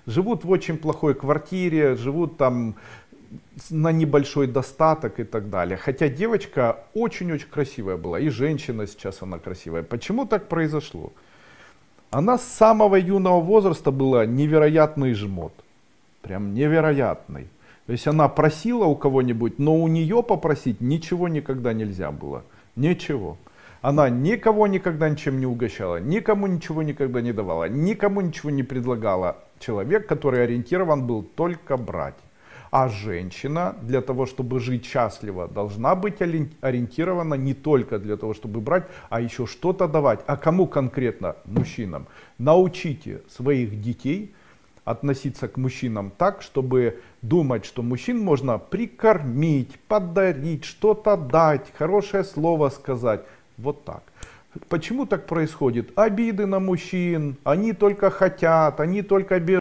живут в очень плохой квартире, живут там на небольшой достаток и так далее. Хотя девочка очень-очень красивая была, и женщина сейчас она красивая. Почему так произошло? Она с самого юного возраста была невероятный жмот. Прям невероятный. То есть она просила у кого-нибудь, но у нее попросить ничего никогда нельзя было. Ничего. Она никого никогда ничем не угощала, никому ничего никогда не давала, никому ничего не предлагала. Человек, который ориентирован был только брать. А женщина для того, чтобы жить счастливо, должна быть ориентирована не только для того, чтобы брать, а еще что-то давать. А кому конкретно? Мужчинам. Научите своих детей относиться к мужчинам так, чтобы думать, что мужчин можно прикормить, подарить, что-то дать, хорошее слово сказать. Вот так. Почему так происходит? Обиды на мужчин, они только хотят, они только берут.